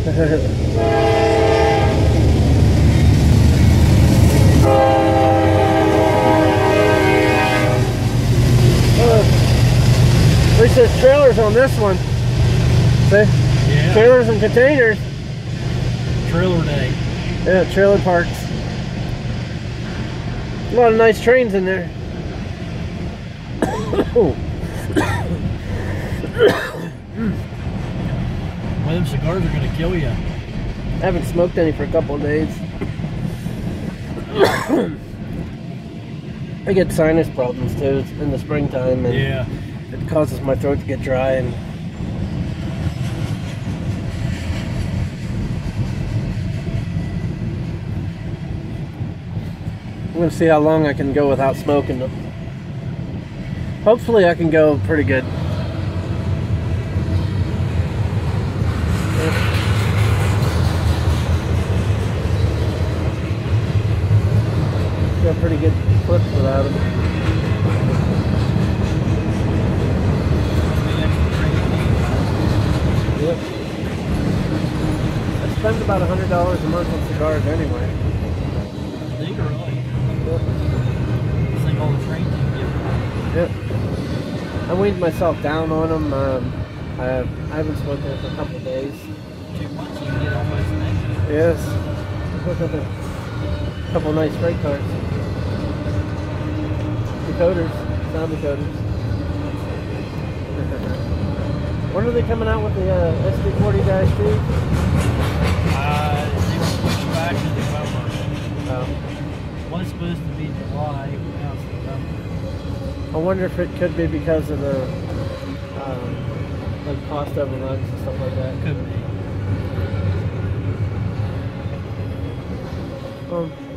At least there's trailers on this one. See? Yeah. Trailers and containers. Trailer day. Yeah, trailer parks. A lot of nice trains in there. Well, them cigars are going to kill you. I haven't smoked any for a couple of days. I get sinus problems too. It's in the springtime, and Yeah. it causes my throat to get dry. And I'm gonna see how long I can go without smoking them. Hopefully, I can go pretty good. Got pretty good clips without them. Yep. I spend about $100 a month on cigars anyway. Do you really? Yep. This thing all the trains you can get. Yep. I weaned myself down on them. I haven't smoked it for a couple of days. 2 months you can get almost an extra. Yes. Couple nice freight cars. Decoders. Sound decoders. When are they coming out with the SD40-2? They were pushed back to November. Oh. One's supposed to be July, now it's November. I wonder if it could be because of the like cost overruns and stuff like that. Could be.